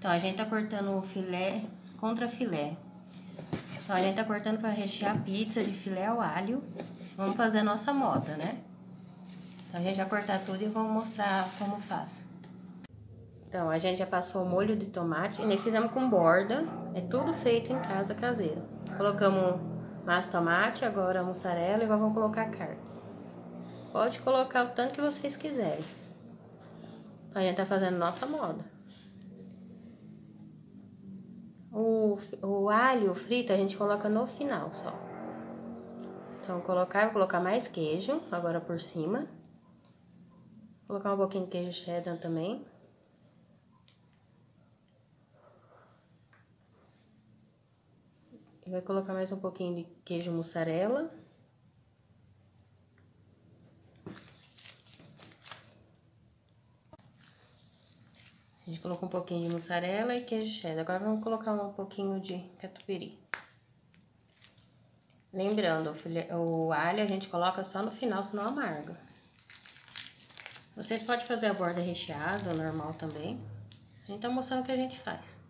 Então, a gente tá cortando o filé contra filé. Então, a gente tá cortando para rechear a pizza de filé ao alho. Vamos fazer a nossa moda, né? Então, a gente vai cortar tudo e vamos mostrar como faz. Então, a gente já passou o molho de tomate e nós fizemos com borda. É tudo feito em casa, caseiro. Colocamos massa de tomate, agora a mussarela e agora vamos colocar a carne. Pode colocar o tanto que vocês quiserem. Então, a gente tá fazendo nossa moda. O alho frito a gente coloca no final só. Então, vou colocar mais queijo agora por cima. Vou colocar um pouquinho de queijo cheddar também. E vai colocar mais um pouquinho de queijo mussarela. A gente colocou um pouquinho de mussarela e queijo cheddar. Agora vamos colocar um pouquinho de catupiry. Lembrando, o alho a gente coloca só no final, senão amarga. Vocês podem fazer a borda recheada, normal também. A gente tá mostrando o que a gente faz.